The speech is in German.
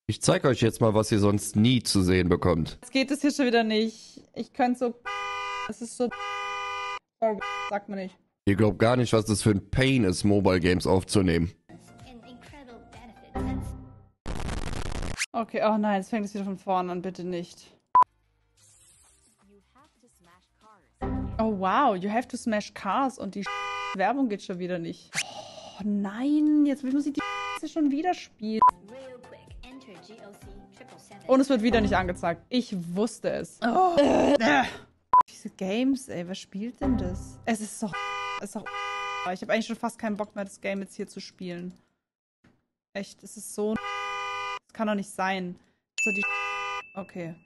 Ich zeige euch jetzt mal, was ihr sonst nie zu sehen bekommt. Jetzt geht es hier schon wieder nicht. Ich könnte so... Es ist so... Sorry, sagt man nicht. Ihr glaubt gar nicht, was das für ein Pain ist, Mobile Games aufzunehmen. Okay, oh nein, jetzt fängt es wieder von vorne an, bitte nicht. Oh wow, you have to smash cars und die Werbung geht schon wieder nicht. Oh nein, jetzt muss ich die schon wieder spielen. Und es wird wieder nicht angezeigt. Ich wusste es. Oh. Diese Games, ey, wer spielt denn das? Es ist doch... Ich habe eigentlich schon fast keinen Bock mehr, das Game jetzt hier zu spielen. Echt, es ist so... Das kann doch nicht sein. So die... Okay.